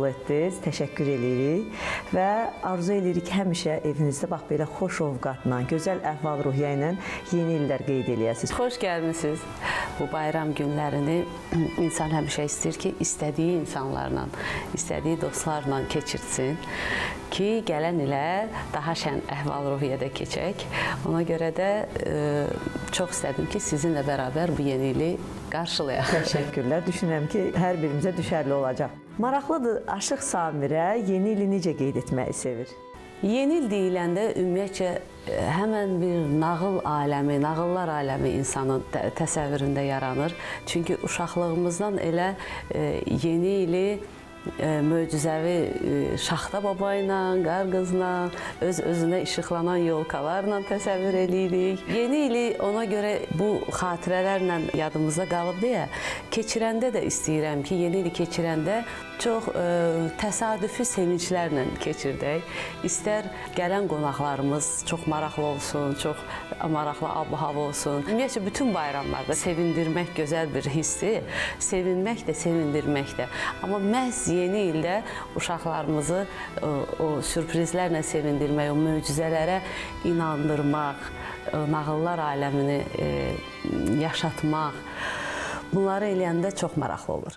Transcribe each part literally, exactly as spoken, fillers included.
qəbul etdiniz. Təşəkkür edirik və arzu edirik ki, həmişə evinizdə bax belə xoş ovqatla, gözəl əhval-ruhiyyə ilə yeni illər qeyd eləyəsiniz. Xoş gəlmisiniz. Bu bayram günlərini insan həmişə istəyir ki, istədiyi insanlarla, istədiyi dostlarla keçirsin ki, gələn ilə daha şən əhval-ruhiyyədə keçək. Ona görə də e, çox istədim ki, sizinlə bərabər bu yeni ili qarşılayaq. Təşəkkürlər. Düşünürəm ki, hər birimizə düşərli olacaq. Maraqlıdır, Aşıq Samirə yeni ili necə qeyd etməyi sevir? Yeni il deyiləndə ümumiyyətcə həmən bir nağıl aləmi, nağıllar aləmi insanın təsəvvüründə yaranır. Çünki uşaqlığımızdan elə yeni ili möcüzəvi Şaxta baba ilə, qar qızla, öz-özünə işıqlanan yolkalarla təsəvvür edirik. Yeni ili ona görə bu xatirələrlə yadımızda qalıb deyə, keçirəndə də istəyirəm ki, yeni ili keçirəndə çox ə, təsadüfi sevinclərlə keçirdək. İstər gələn qonaqlarımız çox maraqlı olsun, çox maraqlı ab-hava olsun. Ümumiyyətcə, bütün bayramlarda sevindirmək gözəl bir hissdir, sevinmək də, sevindirmək də. Amma məhz yeni ildə uşaqlarımızı o, o sürprizlərlə sevindirmək, o möcüzələrə inandırmaq, o nağıllar aləmini e, yaşatmaq, bunları eləyəndə çox maraqlı olur.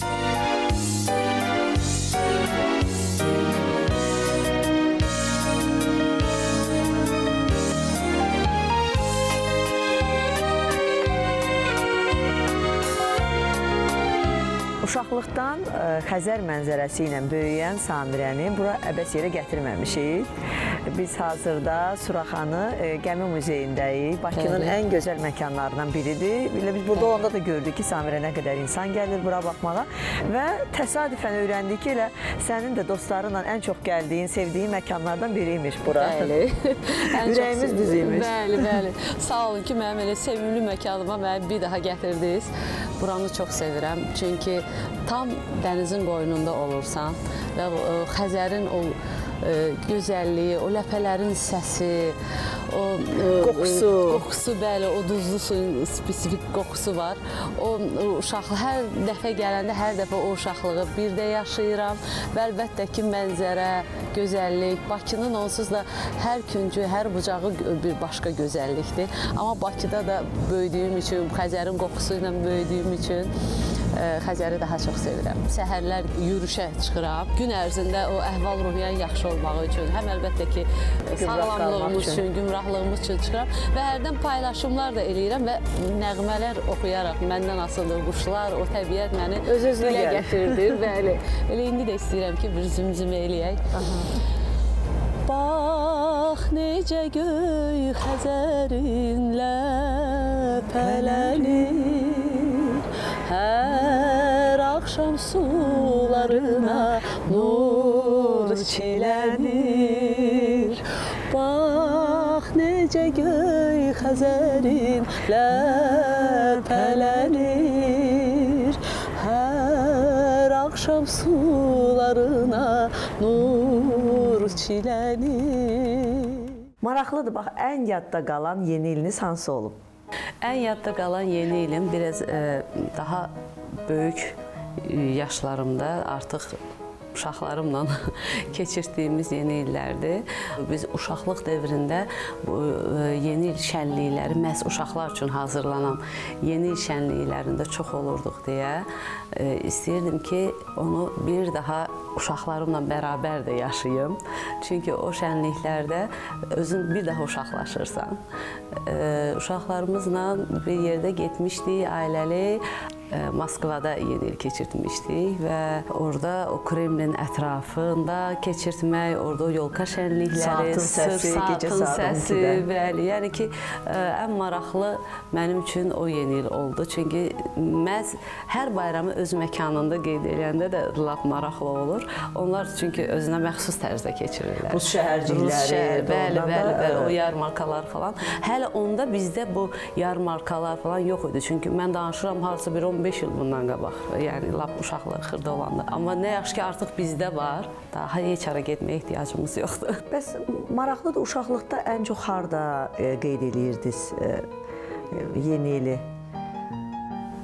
Uşaqlıqdan Xəzər mənzərəsi ilə böyüyən Samirəni bura əbəs yerə gətirməmişik. Biz hazırda Suraxanı Gəmi Muzeyindəyik. Bakının Bəli. ən gözəl məkanlarından biridir. Biz burada olanda da gördük ki, Samirə nə qədər insan gəlir bura baxmağa və təsadüfən öyrəndik ki, elə sənin də dostlarınla ən çox gəldiyin, sevdiyin məkanlardan biriymiş bura. Bəli. Ürəyimiz düzüymüş. Bəli, bəli. Sağ olun ki, mənim elə sevimli məkanıma məni bir daha gətirdiniz. Buranı çox sevirəm. Çünki tam dənizin qoynunda olursan və Xəzərin o gözəlliyi, o ləpələrin səsi, o qoxusu, qoxusu bəli, o duzlu suyun spesifik qoxusu var. O uşaqlıq, hər dəfə gələndə hər dəfə o uşaqlığı birdə yaşayıram və əlbəttə ki, mənzərə, gözəllik, Bakının onsuz da hər küncü, hər bucağı bir başqa gözəllikdir. Amma Bakıda da böyüdüyüm üçün, Xəzərin qoxusu ilə böyüdüyüm üçün Xəzəri daha çox sevirəm. Səhərlər yürüşə çıxıram. Gün ərzində o əhval-ruhiyyənin yaxşı olmağı üçün, həm əlbəttə ki, sağlamlığımız üçün, gümrahlığımız üçün çıxıram və hərdən paylaşımlar da eləyirəm və nəğmələr oxuyaraq məndən asılı quşlar, o təbiət məni dilə gətirdir. Bəli. Elə indi də istəyirəm ki, bir zümzümə eləyək. Bax, necə göy Xəzərin ləpələnir, hər axşam sularına nur çilənir. Bax, necə göy Xəzərin ləpələnir, hər axşam sularına nur çilənir. Maraqlıdır, bax, ən yadda qalan yeni iliniz hansı olub? Ən yadda qalan yeni ilim biraz e, daha böyük yaşlarımda artıq uşaqlarımla keçirdiyimiz yeni illərdir. Biz uşaqlıq dövründə bu yeni il şənlikləri məhz uşaqlar üçün hazırlanan yeni il şənliklərində çox olurduq deyə e, istəyirdim ki, onu bir daha uşaqlarımla bərabər də yaşayım. Çünki o şənliklərdə özün bir daha uşaqlaşırsan. E, uşaqlarımızla bir yerdə getmişdik, ailəli. Moskvada yeni il keçirtmişdik və orada o Kremlin ətrafında keçirtmək, orada o yolka şənlikləri, saatın səsi, bəli. Yəni ki, ən maraqlı mənim üçün o yeni il oldu. Çünki məhz hər bayramı öz məkanında qeyd edəndə də lap maraqlı olur. Onlar çünki özünə məxsus tərzdə keçirirlər. Rus şəhərcikləri, bəli, bəli, bəli, o yarmarkalar falan. Hələ onda bizdə bu yarmarkalar falan yox idi. Çünki mən danışıram harca bir on beş il bundan qabaq, yəni lap uşaqlar xırda olanda. Amma nə yaxşı ki, artıq bizdə var, daha heç ara getməyə ehtiyacımız yoxdur. Bəs maraqlıdır, uşaqlıqda ən çox harda qeyd edirdiniz yeni ili?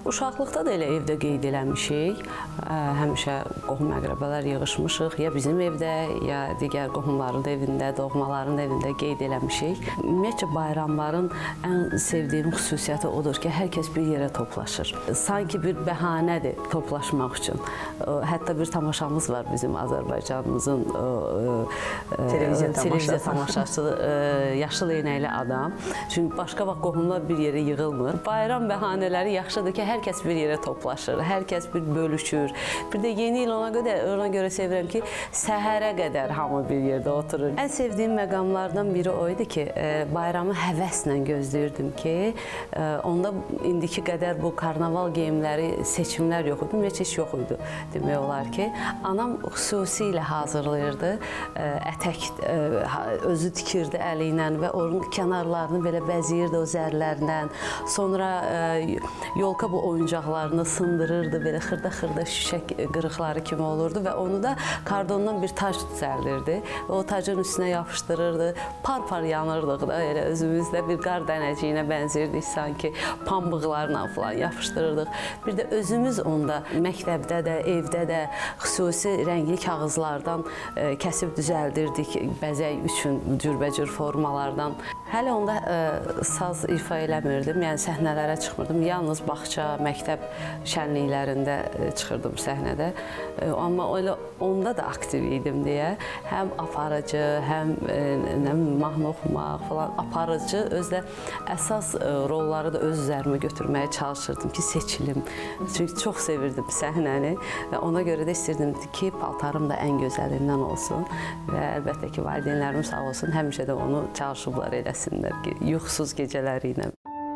Uşaqlıqda da elə evdə qeyd eləmişik. Həmişə qohum-əqrəbələr yığışmışıq. Ya bizim evdə, ya digər qohumların evində, doğmaların evində qeyd eləmişik. Ümumiyyətcə, bayramların ən sevdiyim xüsusiyyəti odur ki, hər kəs bir yerə toplaşır. Sanki bir bəhanədir toplaşmaq üçün. Hətta bir tamaşamız var bizim Azərbaycanımızın televiziya tamaşaçısı, yaşıl eynəkli adam. Çünki başqa vaxt qohumlar bir yerə yığılmır. Bayram bəhanələri yaxşıdır ki, hər kəs bir yerə toplaşır, hər kəs bir bölüşür. Bir də yeni il ona görə, ona görə sevirəm ki, səhərə qədər hamı bir yerdə oturur. Ən sevdiyim məqamlardan biri o idi ki, bayramı həvəslə gözləyirdim ki, onda indiki qədər bu karnaval geyimləri, seçimlər yox idi, ümumiyyətlə heç yox idi demək olar ki. Anam xüsusilə hazırlayırdı, ətək özü tikirdi əli ilə və onun kənarlarını belə bəzəyirdi o zərlərlə. Sonra yolka bu oyuncaqlarını sındırırdı, belə xırda-xırda şüşə qırıqları kimi olurdu və onu da kardondan bir tac düzəldirdi. O tacın üstünə yapışdırırdı, par-par yanırdıq da, elə özümüzdə bir qar dənəciyinə bənzirdik sanki, pambıqlarla falan yapışdırırdıq. Bir də özümüz onda məktəbdə də, evdə də xüsusi rəngli kağızlardan kəsib düzəldirdik, bəzək üçün cürbəcür formalardan. Hələ onda saz ifa eləmirdim, yəni səhnələrə çıxmırdım. Yalnız bağça, məktəb şənliklərində çıxırdım səhnədə. Amma onda da aktiv idim deyə həm aparıcı, həm mahnı oxumaq falan, aparıcı, özlə əsas rolları da öz üzərimə götürməyə çalışırdım ki, seçilim. Çünki çox sevirdim səhnəni və ona görə də istirdim ki, paltarım da ən gözəlindən olsun və əlbəttə ki, valideynlərim sağ olsun, həmişə də onu çalışıblar eləsinlər ki, yuxusuz gecələri ilə.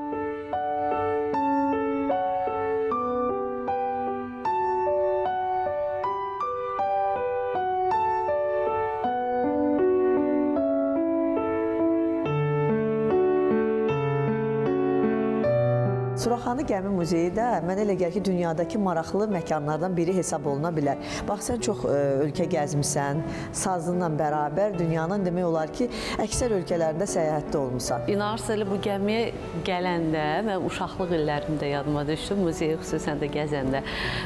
Suraxanı Gəmi Muzeyi də mənə elə gəlir ki, dünyadakı maraqlı məkanlardan biri hesab oluna bilər. Bax, sən çox ölkə gəzmisən, sazınla bərabər dünyanın demək olar ki, əksər ölkələrində səyahətdə olmusan. İnanırsınız, elə bu gəmiyə gələndə, mən uşaqlıq illərimdə yadıma düşdüm, muzeyi xüsusən də gəzəndə.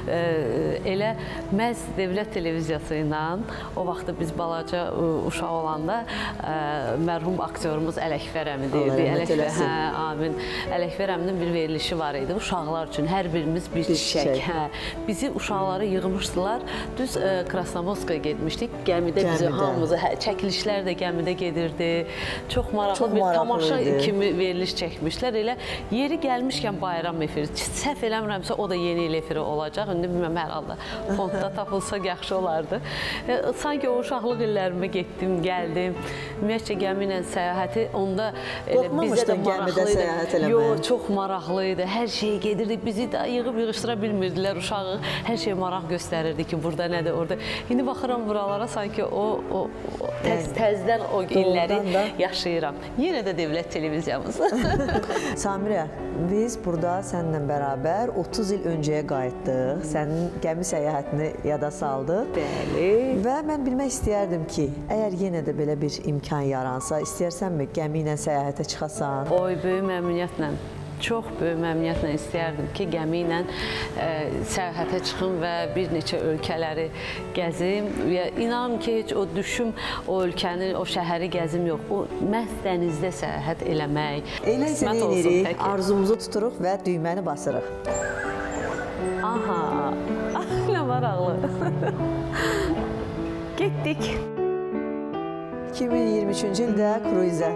Elə məhz Dövlət Televiziyası ilə, o vaxtda biz balaca uşaq olanda, mərhum aktyorumuz Ələkbər əmi deyirdi. Amin. Ələkbər əminin bir verilişi var idi uşaqlar üçün, hər birimiz bir çiçək. Bizi uşaqları yığmışdılar, düz Krasnovodskaya getmişdik, gəmidə bizi hamımızı, çəkilişlər də gəmidə gedirdi, çox maraqlı bir tamaşa kimi veriliş çəkmişlər. Elə yeri gəlmişkən bayram efiri, səhv eləmirəmsə o da yeni il efiri olacaq, indi bilməm, hər halda fondda tapılsa yaxşı olardı. Sanki o uşaqlıq illərimə getdim, gəldim, ümumiyyətcə gəmi ilə səyahəti onda bizə də maraqlı idi. Çox maraqlı idi. Hər şey gedirdik, bizi də yığıb-yığışdıra bilmirdilər uşağı. Hər şey maraq göstərirdi ki, burada nədir, orada. İndi baxıram buralara, sanki o təzdən o illəri yaşayıram. Yenə də Dövlət Televiziyamız. Samirə, biz burada səninlə bərabər otuz il öncəyə qayıtdıq. Sənin gəmi səyahətini yada saldıq. Bəli. Və mən bilmək istəyərdim ki, əgər yenə də belə bir imkan yaransa, istəyirsənmi gəmi ilə səyahətə çıxasan? Oy, böyük məmnuniyyətlə. Çox böyük məmnuniyyətlə istəyərdim ki, gəmi ilə səyahətə çıxım və bir neçə ölkələri gəzim. İnanın ki, heç o düşüm, o ölkəni, o şəhəri gəzim yox. O məhz dənizdə səyahət eləmək. Eləsə eləyirik, arzumuzu tuturuq və düyməni basırıq. Aha, nə maraqlı. Getdik. iki min iyirmi üçüncü ildə kruzə.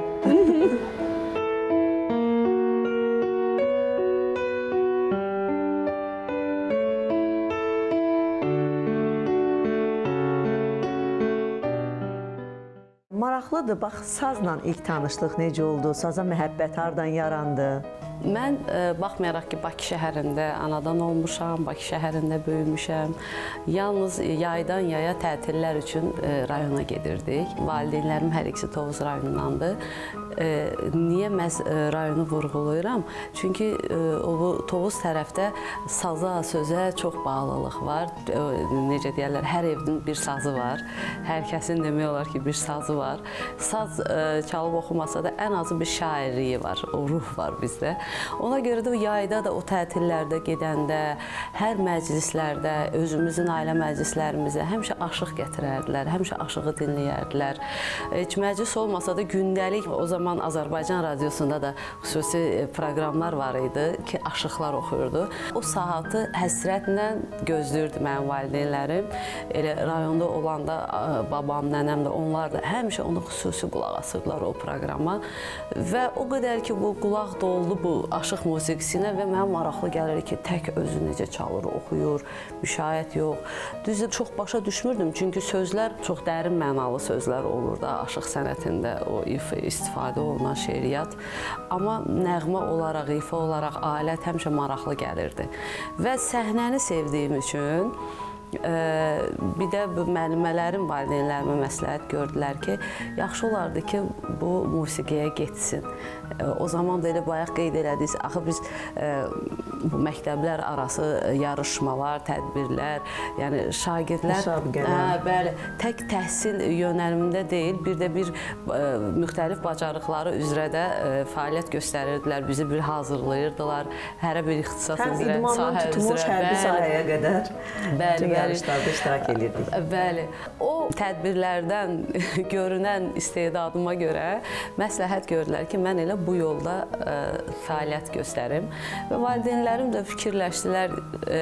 Maraqlıdır, bax, sazla ilk tanışlıq necə oldu, saza məhəbbət hardan yarandı? Mən baxmayaraq ki, Bakı şəhərində anadan olmuşam, Bakı şəhərində böyümüşəm. Yalnız yaydan yaya tətillər üçün rayona gedirdik. Valideynlərim hər ikisi Tovuz rayonundandır. Niyə məhz rayonu vurğulayıram? Çünki Tovuz tərəfdə saza, sözə çox bağlılıq var. Necə deyərlər, hər evin bir sazı var. Hər kəsin demək olar ki, bir sazı var. Saz çalıb oxumasa da ən azı bir şairliyi var, o ruh var bizdə. Ona görə də yayda da o tətillərdə gedəndə, hər məclislərdə, özümüzün ailə məclislərimizə həmişə aşıq gətirərdilər, həmişə aşığı dinləyərdilər. Heç məclis olmasa da gündəlik, o zaman Azərbaycan radiosunda da xüsusi proqramlar var idi ki, aşıqlar oxuyurdu. O saatı həsrətlə gözləyirdi mənim valideynlərim. Elə rayonda olanda babam, nənəm də, onlar da həmişə onu xüsusi qulaq asırdılar o proqrama. Və o qədər ki, bu qulaq doldu bu aşıq musiqisinə və mənə maraqlı gəlir ki, tək özü necə çalır, oxuyur, müşayiət yox. Düzdür, çox başa düşmürdüm, çünki sözlər çox dərin mənalı sözlər olur da aşıq sənətində, o istifadə olunan şeiriyyat. Amma nəğmə olaraq, ifa olaraq alət həmişə maraqlı gəlirdi. Və səhnəni sevdiyim üçün bir də müəllimələrim, valideynlərimə məsləhət gördülər ki, yaxşı olardı ki, bu musiqiyə getsin. O zaman da elə bayaq qeyd elədik, axı biz bu məktəblər arası yarışmalar, tədbirlər, yəni şagirdlər bəli, tək təhsil yönəlimində deyil, bir də bir müxtəlif bacarıqları üzrə də fəaliyyət göstərirdilər, bizi bir hazırlayırdılar, hərə bir ixtisas üzrə, sahə üzrə. Həm idmandan tutmuş hərbi sahəyə qədər tüm yarışlarda iştirak edirdik. Bəli, o tədbirlərdən görünən istedadıma görə məsləhət gördülər ki, mən elə bu yolda fəaliyyət göstərim və valideynlərim də fikirləşdilər,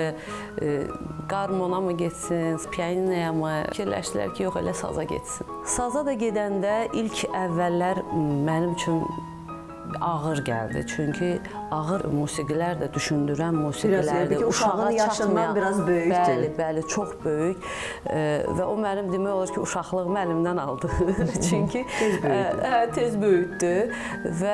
qarmona mı getsin, pianinoya mı? Fikirləşdilər ki, yox, elə saza getsin. Saza da gedəndə ilk əvvəllər mənim üçün ağır gəldi. Çünki ağır musiqilər də, düşündürən musiqilərdir. Uşağın yaşından biraz böyükdür. Bəli, bəli, çox böyük. Və o mənim demək olur ki, uşaqlığımı əlimdən aldı. Çünki tez böyütdü və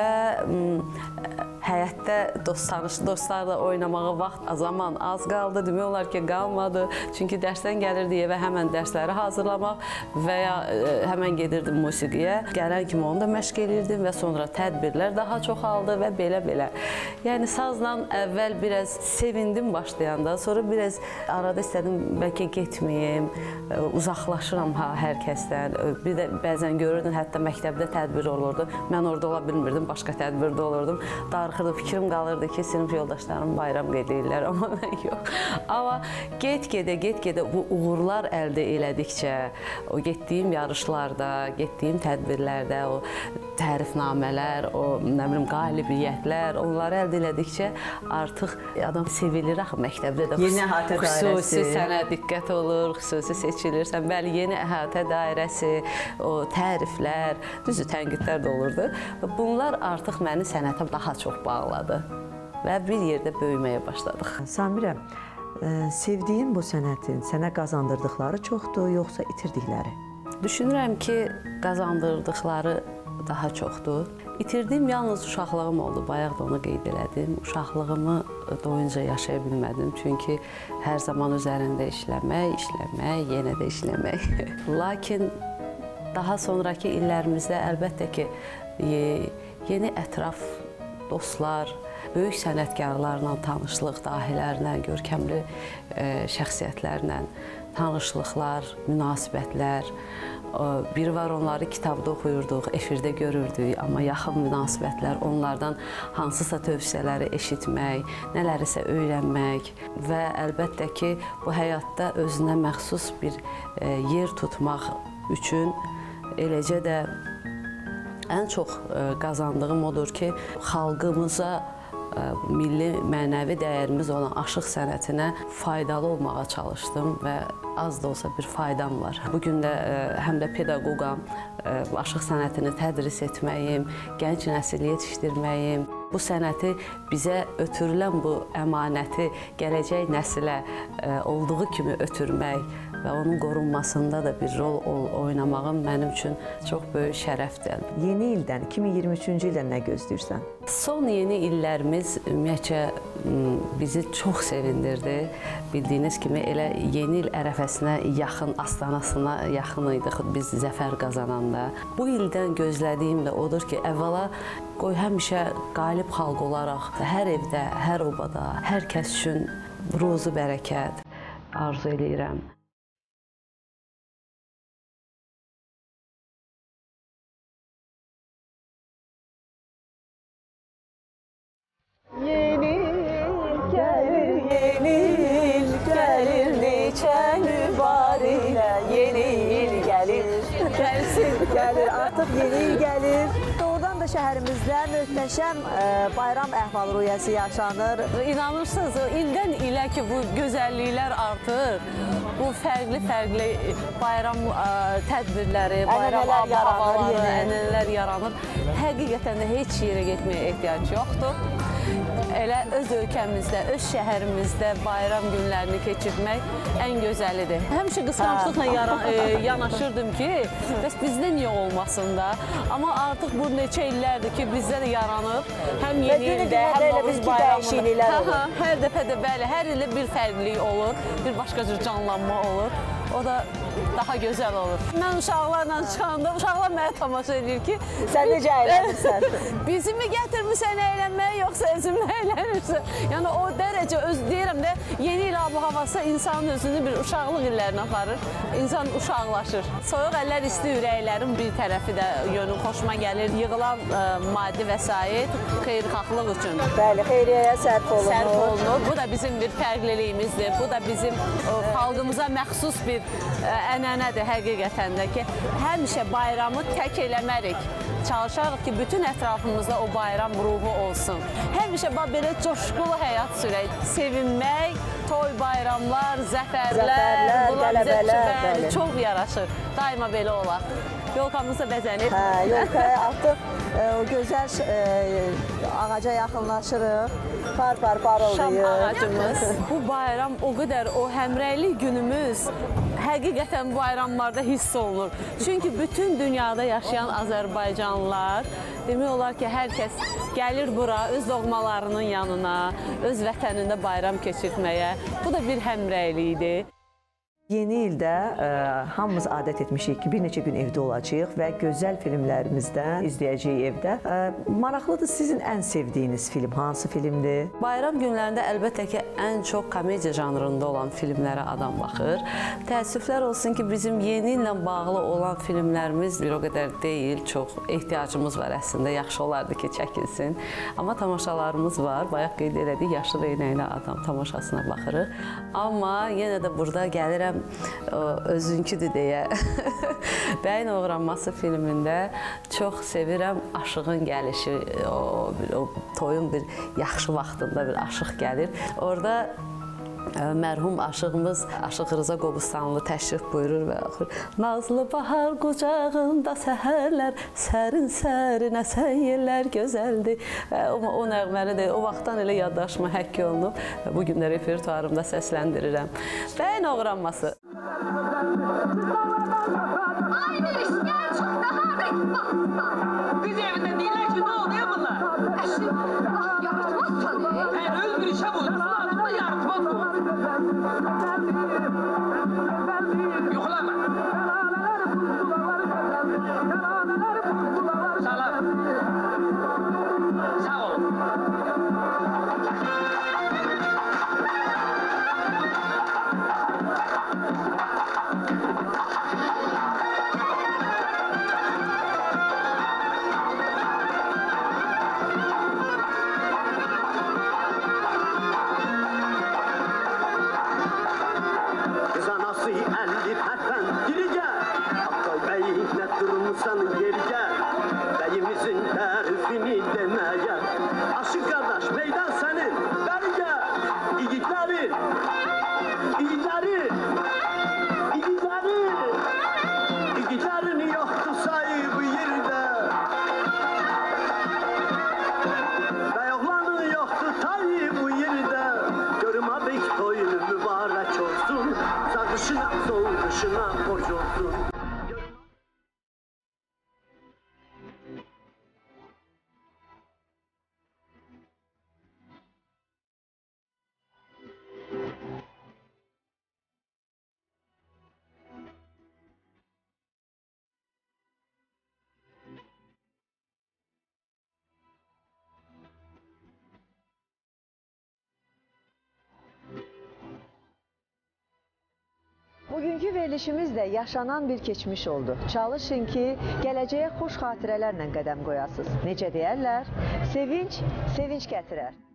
həyətdə dostlarla oynamağa vaxt, zaman az qaldı. Demək olar ki, qalmadı. Çünki dərsdən gəlirdi evə həmən dərsləri hazırlamaq və ya həmən gedirdim musiqiyə. Gələn kimi onu da məşq edirdim və sonra tədbirlər daha çoxaldı və belə-belə. Yəni, sazla əvvəl biraz sevindim başlayanda, sonra biraz arada istədim, bəlkə getməyim, uzaqlaşıram hər kəsdən. Bir də bəzən görürdün, hətta məktəbdə tədbir olurdu. Mən orada ola bilmirdim, başqa tədbirdə olurdum. Darıxırdı, fikrim qalırdı ki, sinif yoldaşlarım bayram edirlər, amma mən yox. Amma get-gedə, get-gedə bu uğurlar əldə elədikcə, o getdiyim yarışlarda, getdiyim tədbirlərdə, o tərifnamələr, o nə bilim, qalibiyyətlər, onları əldə elədikcə artıq adam sevilir axı məktəbdə də. Yeni əhatə dairəsi. Xüsusi sənə diqqət olur, xüsusi seçilirsən. Bəli, yeni əhatə dairəsi, o təriflər, düzdür, tənqidlər də olurdu. Bunlar artıq məni sənətə daha çox bağladı və bir yerdə böyüməyə başladıq. Samirə, sevdiyin bu sənətin sənə qazandırdıqları çoxdur, yoxsa itirdikləri? Düşünürəm ki, qazandırdıqları daha çoxdur. İtirdiyim yalnız uşaqlığım oldu, bayaq da onu qeyd elədim. Uşaqlığımı doyunca yaşaya bilmədim, çünki hər zaman üzərində işləmək, işləmək, yenə də işləmək. Lakin daha sonraki illərimizdə əlbəttə ki, yeni ətraf, dostlar, böyük sənətkarlarla tanışlıq, dahilərlə, görkəmli şəxsiyyətlərlə tanışlıqlar, münasibətlər. Biri var, onları kitabda oxuyurduq, efirdə görürdük, amma yaxın münasibətlər, onlardan hansısa tövsiyələri eşitmək, nələrisə öyrənmək və əlbəttə ki, bu həyatda özünə məxsus bir yer tutmaq üçün eləcə də ən çox qazandığım odur ki, xalqımıza, milli mənəvi dəyərimiz olan aşıq sənətinə faydalı olmağa çalışdım və az da olsa bir faydam var. Bugün də həm də pedaqoqam, aşıq sənətini tədris etməyim, gənc nəsil yetişdirməyim, bu sənəti bizə ötürülən bu əmanəti gələcək nəsilə olduğu kimi ötürmək və onun qorunmasında da bir rol oynamağım mənim üçün çox böyük şərəfdir. Yeni ildən, iki min iyirmi üçüncü ildən nə gözləyirsən? Son yeni illərimiz ümumiyyətcə bizi çox sevindirdi. Bildiyiniz kimi elə yeni il ərəfəsinə yaxın, astanasına yaxın idik biz zəfər qazananda. Bu ildən gözlədiyim də odur ki, əvvəla qoy həmişə qalib xalq olaraq hər evdə, hər obada, hər kəs üçün ruzu bərəkət arzu edirəm. Gəlsin, gəlir. Artıq yeni il gəlir. Doğrudan da şəhərimizdə möhtəşəm ə, bayram əhval-ruhiyyəsi yaşanır. İnanırsınız, ildən ilə ki, bu gözəlliklər artır. Bu fərqli-fərqli bayram ə, tədbirləri, bayram ab-havaları, ənənələr yaranır. Həqiqətən də heç yerə getməyə ehtiyac yoxdur. Elə öz ölkəmizdə, öz şəhərimizdə bayram günlərini keçirmək ən gözəlidir. Həmişə qısqanclıqla yaran, e, yanaşırdım ki, bəs bizdə niyə olmasın da? Amma artıq bu neçə illərdir ki, bizdə də yaranıb. Həm yeni ildə, həm Novruz bayramında. Hə, hər dəfə də bəli, hər ildə bir fərqlilik olur, bir başqa cür canlanma olur. O da daha gözəl olur. Mən uşaqlarla çıxanda, uşaqlar mənə tamaşa edir ki, sən necə əylənirsən? Bizi mi gətirmirsən əylənməyə, yoxsa özünü əylənirsən? Yəni o dərəcə, öz deyirəm də, yeni il ab-havası insanın özünü bir uşaqlıq illərinə aparır. İnsan uşaqlaşır. Soyuq əllər, isti ürəklərin bir tərəfi də yönü xoşuma gəlir. Yığılan ə, maddi vəsait xeyirxahlıq üçün. Bəli, xeyriyyəyə sərf olunur. Sərf olunur. Bu da bizim bir fərqliliyimizdir. Bu da bizim o, xalqımıza məxsus bir ə, ənənədir həqiqətən də ki, həmişə bayramı tək eləmərik. Çalışarıq ki, bütün ətrafımızda o bayram ruhu olsun. Həmişə belə coşqulu həyat sürək. Sevinmək, toy bayramlar, zəfərlər, zəfərlər bunlar bizə bəli. çox yaraşır. Daima belə olaq. Yolkamız da bəzənir. Hə, yolkaya artıq e, o gözəl e, ağaca yaxınlaşırıq. Par-par parıldayır. Şam ağacımız. Bu bayram o qədər, o həmrəylik günümüz həqiqətən bayramlarda hiss olunur. Çünki bütün dünyada yaşayan Azərbaycanlılar, demək olar ki, hər kəs gəlir bura öz doğmalarının yanına, öz vətənində bayram keçirtməyə. Bu da bir həmrəylikdir. Yeni ildə ə, hamımız adət etmişik ki, bir neçə gün evdə olacağıq və gözəl filmlərimizdən izləyəcəyik evdə. Ə, maraqlıdır, sizin ən sevdiyiniz film hansı filmdir? Bayram günlərində əlbəttə ki, ən çox komediya janrında olan filmlərə adam baxır. Təəssüflər olsun ki, bizim yeni illə bağlı olan filmlərimiz bir o qədər deyil, çox ehtiyacımız var əslində, yaxşı olardı ki, çəkilsin. Amma tamaşalarımız var, bayaq qeyd elədik, yaşlı reynəkli adam tamaşasına baxırıq. Amma yenə də burada gəlirəm o, özünküdür deyə. Bəyin Oğranması filmində çox sevirəm Aşığın gəlişi, o, o toyun bir yaxşı vaxtında bir aşıq gəlir. Orada mərhum aşığımız Aşıq Rıza Qobustanlı təşrif buyurur və axır. Nazlı bahar qucağında səhərlər, sərin-sərin əsən yerlər gözəldir. O, o nəğməni də o vaxtdan elə yaddaşıma həkk olunub. Bu gün də repertuarımda səsləndirirəm. Bəyin Oğranması. Ay bir işgəl çox daha bir Kız evinden değiller ki ne oldu ya bunlar? Eşim, ah yaratmaz tabii. Eğer öz bir işe bulursun altında yaratmaz bu. Yuhlama. Salam. Sağ olun. Beyimizin tarifini demeye. Aşık kardeş meydan senin. Beri gel. İgitleri. İgitleri. İgitleri. İgitlerin yoktu sahibi yerde. Ve oğlanın yoktu tayi bu yerde. Görüm abik toyunu mübarek olsun. Sağışına soğuşuna hoş olsun. Bugünkü verilişimizlə yaşanan bir keçmiş oldu. Çalışın ki, gələcəyə xoş xatirələrlə qədəm qoyasınız. Necə deyərlər? Sevinç, sevinç gətirər.